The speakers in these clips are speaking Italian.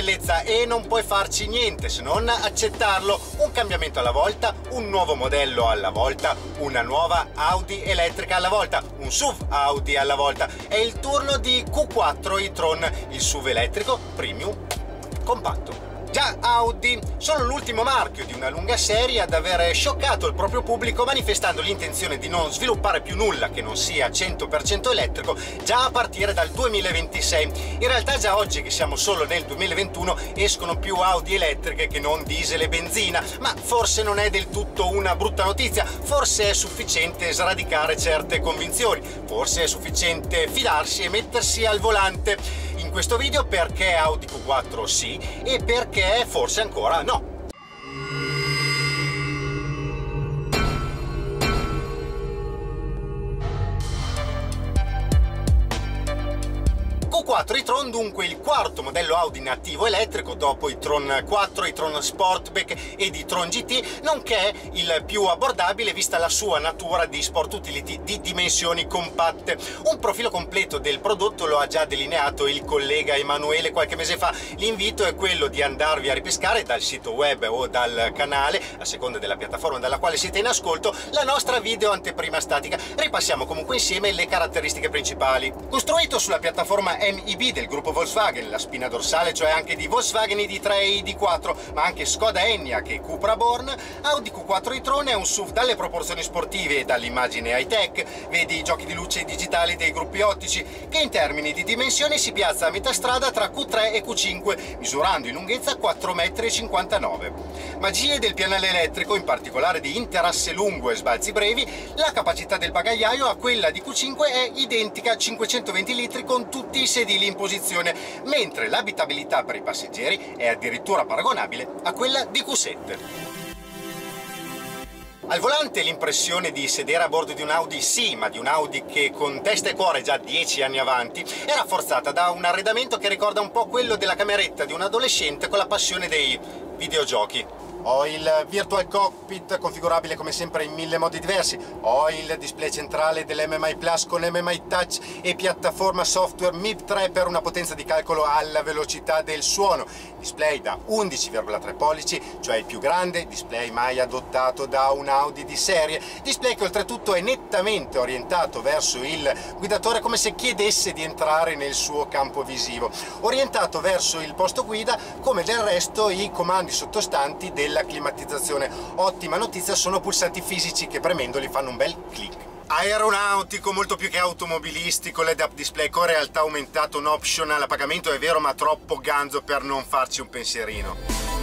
bellezza e non puoi farci niente se non accettarlo. Un cambiamento alla volta, un nuovo modello alla volta, una nuova Audi elettrica alla volta, un SUV Audi alla volta. È il turno di Q4 e-tron, il SUV elettrico premium compatto. Già Audi sono l'ultimo marchio di una lunga serie ad aver scioccato il proprio pubblico manifestando l'intenzione di non sviluppare più nulla che non sia 100% elettrico già a partire dal 2026. In realtà già oggi, che siamo solo nel 2021, escono più Audi elettriche che non diesel e benzina, ma forse non è del tutto una brutta notizia, forse è sufficiente sradicare certe convinzioni, forse è sufficiente fidarsi e mettersi al volante. In questo video perché Audi Q4 sì e perché forse ancora no. Q4 e-tron, dunque il quarto modello Audi nativo elettrico dopo e-tron 4, e-tron Sportback ed e-tron GT, nonché il più abbordabile vista la sua natura di sport utility di dimensioni compatte. Un profilo completo del prodotto lo ha già delineato il collega Emanuele qualche mese fa. L'invito è quello di andarvi a ripescare dal sito web o dal canale, a seconda della piattaforma dalla quale siete in ascolto, la nostra video anteprima statica. Ripassiamo comunque insieme le caratteristiche principali. Costruito sulla piattaforma MEB del gruppo Volkswagen, la spina dorsale cioè anche di Volkswagen ID3 e ID4, ma anche Skoda Enyaq e Cupra Born, Audi Q4 e-tron è un SUV dalle proporzioni sportive e dall'immagine high-tech, vedi i giochi di luce digitali dei gruppi ottici, che in termini di dimensioni si piazza a metà strada tra Q3 e Q5, misurando in lunghezza 4,59 m. Magie del pianale elettrico, in particolare di interasse lungo e sbalzi brevi, la capacità del bagagliaio a quella di Q5 è identica, 520 litri con tutti i sedili in posizione, mentre l'abitabilità per i passeggeri è addirittura paragonabile a quella di Q7. Al volante l'impressione di sedere a bordo di un Audi sì, ma di un Audi che con testa e cuore già 10 anni avanti, è rafforzata da un arredamento che ricorda un po' quello della cameretta di un adolescente con la passione dei videogiochi. Ho il Virtual Cockpit configurabile come sempre in 1000 modi diversi, ho il display centrale dell'MMI Plus con MMI Touch e piattaforma software MIB3 per una potenza di calcolo alla velocità del suono, display da 11,3 pollici, cioè il più grande display mai adottato da un Audi di serie, display che oltretutto è nettamente orientato verso il guidatore come se chiedesse di entrare nel suo campo visivo, orientato verso il posto guida come del resto i comandi sottostanti della climatizzazione. Ottima notizia, sono pulsanti fisici che premendoli fanno un bel click. Aeronautico, molto più che automobilistico, l'head-up display con realtà aumentato, un optional a pagamento, è vero, ma troppo ganzo per non farci un pensierino.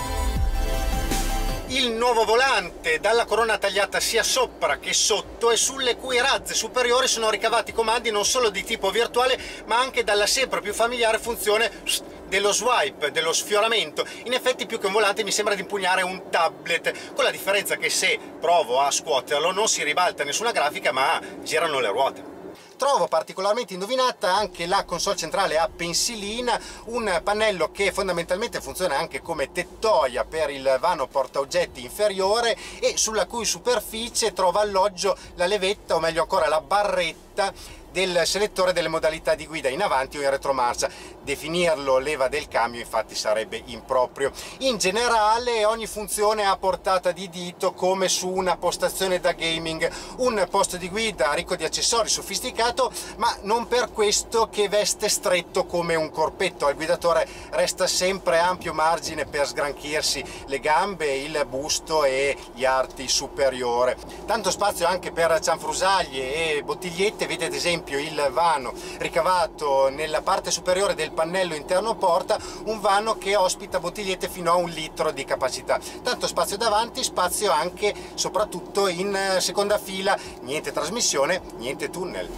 Il nuovo volante dalla corona tagliata sia sopra che sotto e sulle cui razze superiori sono ricavati comandi non solo di tipo virtuale ma anche dalla sempre più familiare funzione dello swipe, dello sfioramento. In effetti più che un volante mi sembra di impugnare un tablet, con la differenza che se provo a scuoterlo non si ribalta nessuna grafica ma girano le ruote. Trovo particolarmente indovinata anche la console centrale a pensilina, un pannello che fondamentalmente funziona anche come tettoia per il vano portaoggetti inferiore e sulla cui superficie trova alloggio la levetta, o meglio ancora la barretta del selettore delle modalità di guida in avanti o in retromarcia. Definirlo leva del cambio infatti sarebbe improprio. In generale ogni funzione è a portata di dito come su una postazione da gaming, un posto di guida ricco di accessori, sofisticato, ma non per questo che veste stretto come un corpetto. Al guidatore resta sempre ampio margine per sgranchirsi le gambe, il busto e gli arti superiore. Tanto spazio anche per cianfrusaglie e bottigliette, vedi ad esempio il vano ricavato nella parte superiore del pannello interno porta, un vano che ospita bottigliette fino a 1 litro di capacità. Tanto spazio davanti, spazio anche soprattutto in seconda fila, niente trasmissione, niente tunnel.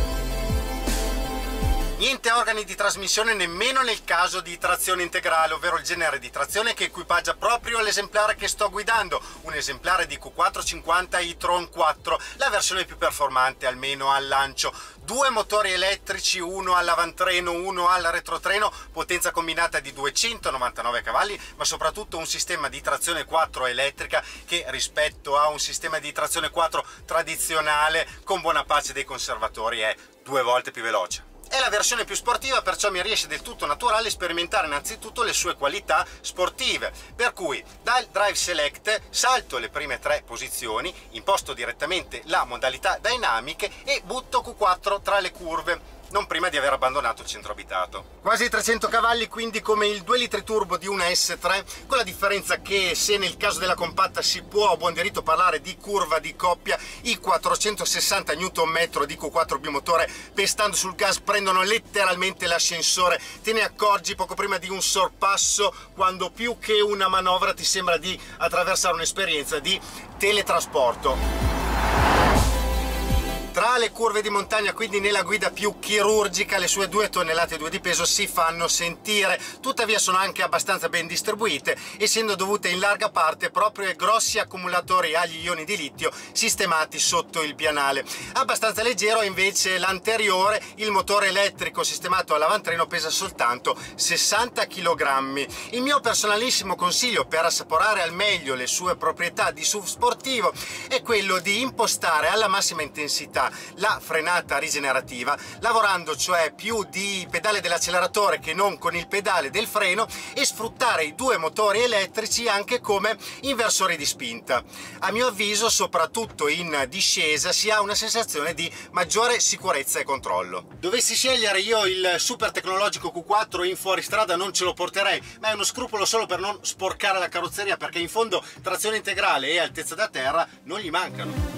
Niente organi di trasmissione nemmeno nel caso di trazione integrale, ovvero il genere di trazione che equipaggia proprio l'esemplare che sto guidando, un esemplare di Q450 e-tron 4, la versione più performante almeno al lancio. 2 motori elettrici, uno all'avantreno, uno al retrotreno, potenza combinata di 299 cavalli, ma soprattutto un sistema di trazione 4 elettrica che rispetto a un sistema di trazione 4 tradizionale, con buona pace dei conservatori, è 2 volte più veloce. È la versione più sportiva, perciò mi riesce del tutto naturale sperimentare innanzitutto le sue qualità sportive, per cui dal Drive Select salto le prime 3 posizioni, imposto direttamente la modalità Dynamic e butto Q4 tra le curve, non prima di aver abbandonato il centro abitato. Quasi 300 cavalli, quindi come il 2 litri turbo di una S3, con la differenza che se nel caso della compatta si può a buon diritto parlare di curva di coppia, i 460 Nm di Q4 bimotore pestando sul gas prendono letteralmente l'ascensore, te ne accorgi poco prima di un sorpasso, quando più che una manovra ti sembra di attraversare un'esperienza di teletrasporto. Tra le curve di montagna, quindi nella guida più chirurgica, le sue 2 tonnellate e 2 di peso si fanno sentire, tuttavia sono anche abbastanza ben distribuite, essendo dovute in larga parte proprio ai grossi accumulatori agli ioni di litio sistemati sotto il pianale. Abbastanza leggero invece l'anteriore, il motore elettrico sistemato all'avantreno pesa soltanto 60 kg. Il mio personalissimo consiglio per assaporare al meglio le sue proprietà di SUV sportivo è quello di impostare alla massima intensità la frenata rigenerativa, lavorando cioè più di pedale dell'acceleratore che non con il pedale del freno, e sfruttare i 2 motori elettrici anche come inversori di spinta. A mio avviso, soprattutto in discesa, si ha una sensazione di maggiore sicurezza e controllo. Dovessi scegliere io il super tecnologico Q4 in fuoristrada non ce lo porterei, ma è uno scrupolo solo per non sporcare la carrozzeria, perché in fondo trazione integrale e altezza da terra non gli mancano.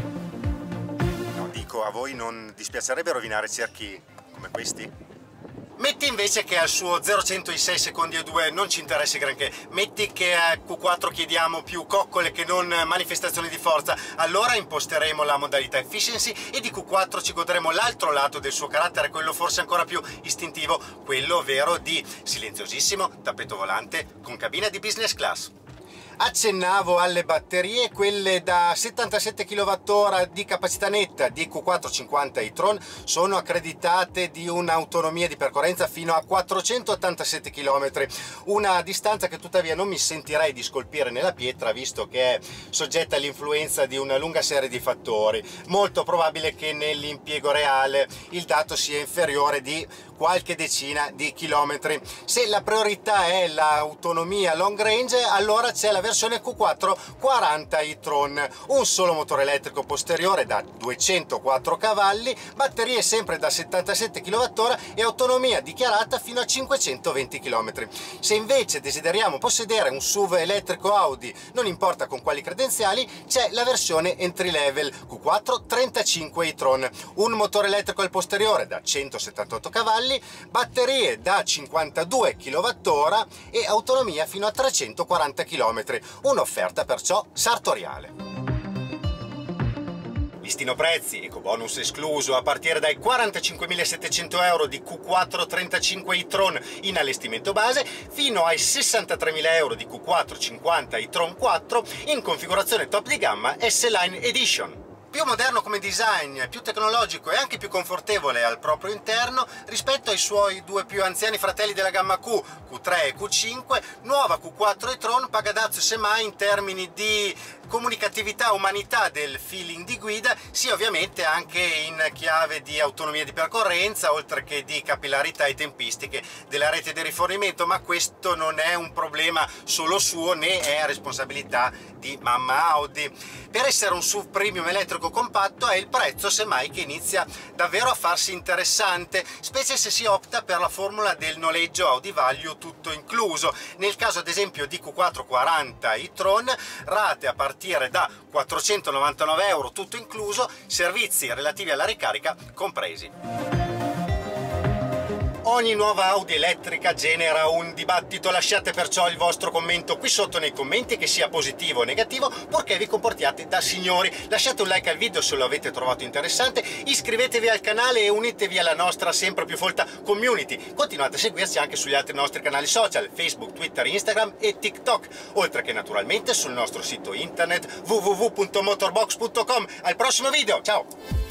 A voi non dispiacerebbe rovinare cerchi come questi? Metti invece che al suo 0-100 in 6 secondi e 2 non ci interessi granché, metti che a Q4 chiediamo più coccole che non manifestazioni di forza, allora imposteremo la modalità Efficiency e di Q4 ci godremo l'altro lato del suo carattere, quello forse ancora più istintivo, quello vero di silenziosissimo tappeto volante con cabina di business class. Accennavo alle batterie, quelle da 77 kWh di capacità netta di Q4 50 e-tron sono accreditate di un'autonomia di percorrenza fino a 487 km, una distanza che tuttavia non mi sentirei di scolpire nella pietra, visto che è soggetta all'influenza di una lunga serie di fattori. Molto probabile che nell'impiego reale il dato sia inferiore di qualche decina di chilometri. Se la priorità è l'autonomia long range, allora c'è la versione Q4 40 e-tron, un solo motore elettrico posteriore da 204 cavalli, batterie sempre da 77 kWh e autonomia dichiarata fino a 520 km. Se invece desideriamo possedere un SUV elettrico Audi, non importa con quali credenziali, c'è la versione entry level Q4 35 e-tron, un motore elettrico al posteriore da 178 cavalli, batterie da 52 kWh e autonomia fino a 340 km, un'offerta perciò sartoriale. Listino prezzi, ecobonus escluso, a partire dai 45.700 euro di Q4 35 e-tron in allestimento base fino ai 63.000 euro di Q4 50 e-tron 4 in configurazione top di gamma S-Line Edition. Più moderno come design, più tecnologico e anche più confortevole al proprio interno rispetto ai suoi 2 più anziani fratelli della gamma Q, Q3 e Q5, nuova Q4 e-tron paga dazio semmai in termini di comunicatività, umanità del feeling di guida, sia ovviamente anche in chiave di autonomia di percorrenza, oltre che di capillarità e tempistiche della rete di rifornimento, ma questo non è un problema solo suo né è responsabilità di mamma Audi. Per essere un SUV premium elettrico compatto è il prezzo semmai che inizia davvero a farsi interessante, specie se si opta per la formula del noleggio Audi Value tutto incluso. Nel caso ad esempio di Q4 40 e-tron, rate a partire da 499 euro tutto incluso, servizi relativi alla ricarica compresi. Ogni nuova Audi elettrica genera un dibattito, lasciate perciò il vostro commento qui sotto nei commenti, che sia positivo o negativo, purché vi comportiate da signori. Lasciate un like al video se lo avete trovato interessante, iscrivetevi al canale e unitevi alla nostra sempre più folta community. Continuate a seguirci anche sugli altri nostri canali social, Facebook, Twitter, Instagram e TikTok, oltre che naturalmente sul nostro sito internet www.motorbox.com. Al prossimo video, ciao!